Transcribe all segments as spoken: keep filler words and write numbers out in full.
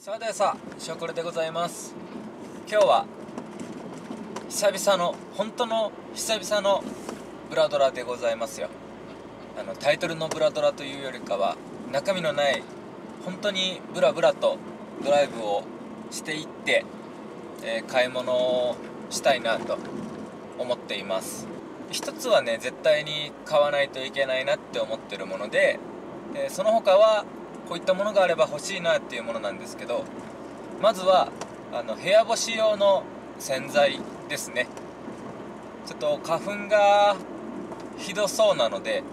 さてさあ、ショコレでございます。今日は久々の本当の久々のブラドラでございますよ。あのタイトルのブラドラというよりかは中身のない本当にブラブラとドライブをしていって、えー、買い物をしたいなと思っています。一つはね、絶対に買わないといけないなって思ってるもので、えー、その他はこういったものがあれば欲しいなっていうものなんですけど、まずはあの部屋干し用の洗剤ですね。ちょっと花粉がひどそうなので、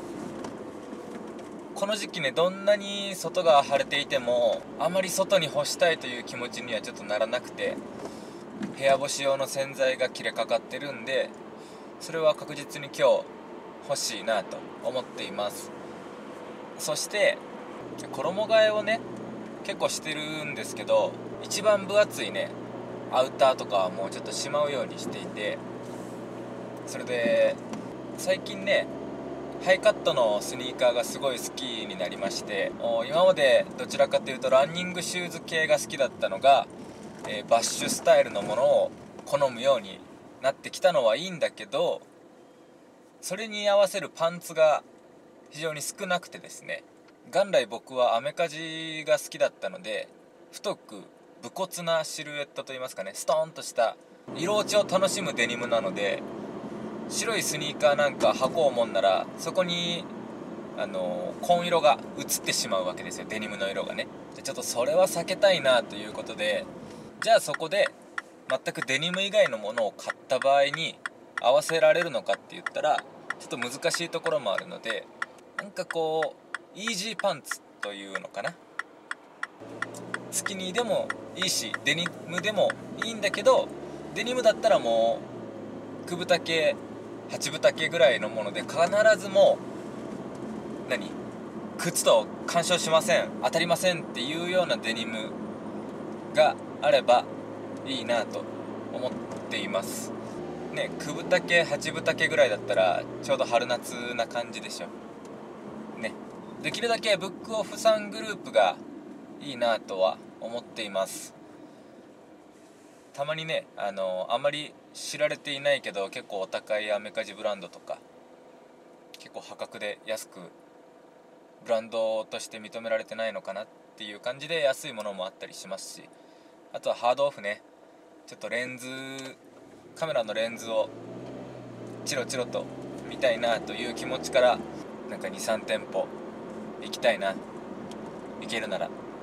この時期ね、どんなに外が晴れていてもあまり外に干したいという気持ちにはちょっとならなくて、部屋干し用の洗剤が切れかかってるんで、それは確実に今日欲しいなと思っています。そして衣替えをね結構してるんですけど、一番分厚いねアウターとかはもうちょっとしまうようにしていて、それで最近ねハイカットのスニーカーがすごい好きになりまして、今までどちらかというとランニングシューズ系が好きだったのが、えー、バッシュスタイルのものを好むようになってきたのはいいんだけど、それに合わせるパンツが非常に少なくてですね、元来僕はアメカジが好きだったので、太く武骨なシルエットといいますかね、ストーンとした色落ちを楽しむデニムなので、白いスニーカーなんか履こうもんならそこにあの紺色が映ってしまうわけですよ、デニムの色がね。ちょっとそれは避けたいなということで、じゃあそこで全くデニム以外のものを買った場合に合わせられるのかって言ったらちょっと難しいところもあるので、なんかこうイージーパンツというのかな、スキニーでもいいしデニムでもいいんだけど、デニムだったらもうくぶ丈はちぶ丈ぐらいのもので、必ずもう何靴と干渉しません、当たりませんっていうようなデニムがあればいいなと思っていますね。くぶ丈はちぶ丈ぐらいだったらちょうど春夏な感じでしょね。できるだけブックオフさんグループがいいなとは思っています。たまにね、あのあまり知られていないけど結構お高いアメカジブランドとか、結構破格で安くブランドとして認められてないのかなっていう感じで安いものもあったりしますし、あとはハードオフね、ちょっとレンズカメラのレンズをチロチロと見たいなという気持ちからなんか にさん店舗行きたいな、行けるなら。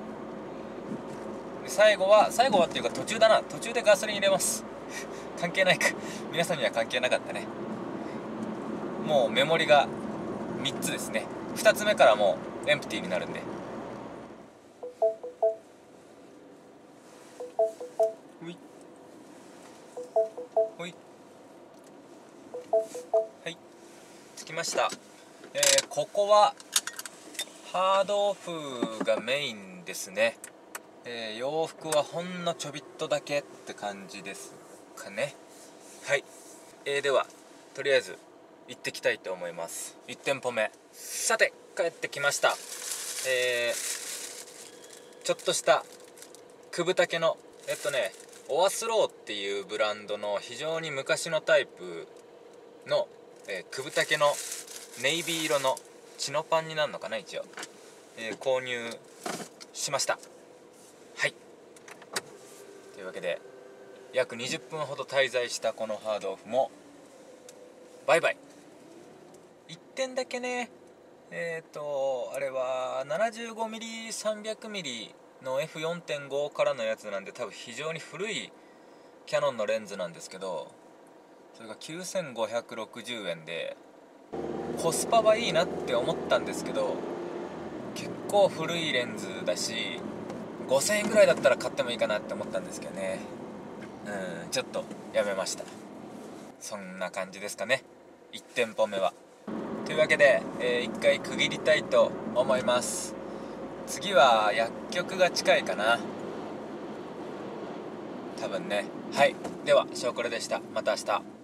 で最後は最後はっていうか途中だな、途中でガソリン入れます関係ないか、皆さんには関係なかったね。もうメモリがみっつですね。ふたつめからもうエンプティーになるんで、ほいほい、はい、着きました。えー、ここはハードオフがメインですね。えー、洋服はほんのちょびっとだけって感じですかね。はい、えー、ではとりあえず行ってきたいと思います。いち店舗目、さて帰ってきました。えー、ちょっとしたくぶ丈のえっとねオアスローっていうブランドの非常に昔のタイプの、えー、くぶ丈のネイビー色のチノパンになるのかな一応、えー、購入しました。はい、というわけで約にじゅっぷんほど滞在したこのハードオフもバイバイ。いってんだけね、えっとあれは ななじゅうごミリさんびゃくミリ の エフよんてんご からのやつなんで、多分非常に古いキヤノンのレンズなんですけど、それがきゅうせんごひゃくろくじゅうえんでコスパはいいなって思ったんですけど、結構古いレンズだしごせんえんぐらいだったら買ってもいいかなって思ったんですけどね、うんちょっとやめました。そんな感じですかね、いち店舗目は。というわけで、えー、一回区切りたいと思います。次は薬局が近いかな多分ね。はい、ではショーコレでした。また明日。